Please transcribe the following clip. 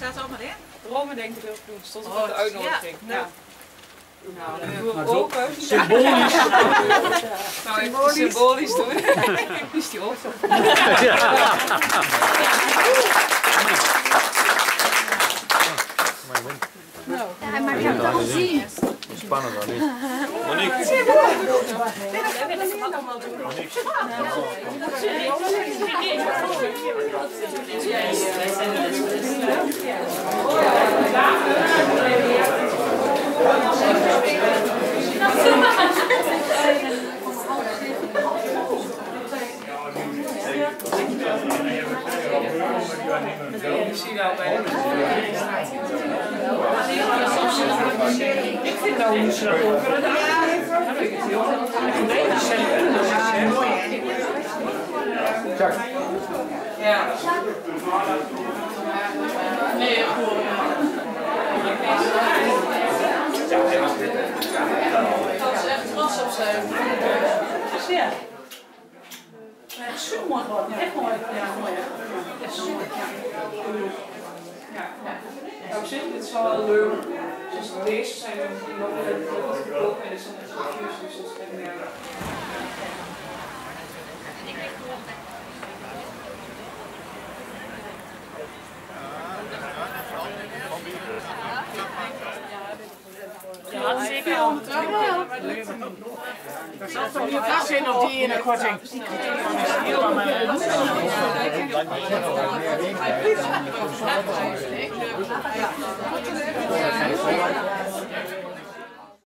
staat er allemaal in? Rome denk ik ook doen. Stond op de uitnodiging. Ja. Nou, dan doen we open. Symbolisch. Nou, even symbolisch doen. Is die op? Ja, maar ik heb het al gezien. Spannend dan niet. Monique. Ik zie wel bij ik vind nou niet zo over. Ja. Nee, goed. Dat is echt trots op zijn. Ja. Het is super mooi geworden. Echt mooi. Ja, mooi. Ja, super. Ja. Ja, op zich dit is wel leuk. Zoals deze zijn die nog niet gekomen en er zijn net zo'n dus Ja, zeker wel. Er zat toch niet vast in of die in een korting. Ja.